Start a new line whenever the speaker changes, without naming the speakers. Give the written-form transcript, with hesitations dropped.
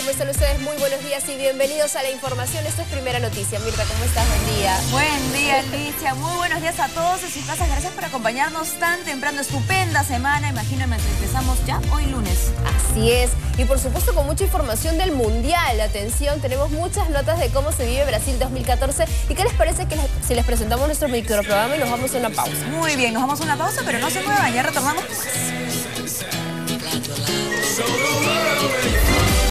¿Cómo están ustedes? Muy buenos días y bienvenidos a la información. Esto es Primera Noticia. Mirta, ¿cómo estás? Buen día.
Buen día, Alicia. Muy buenos días a todos en sus casas. Gracias por acompañarnos tan temprano. Estupenda semana. Imagínense, empezamos ya hoy lunes.
Así es. Y por supuesto con mucha información del Mundial. Atención, tenemos muchas notas de cómo se vive Brasil 2014. ¿Y qué les parece que si les presentamos nuestro microprograma y nos vamos a una pausa?
Muy bien, nos vamos a una pausa, pero no se muevan. Ya retornamos.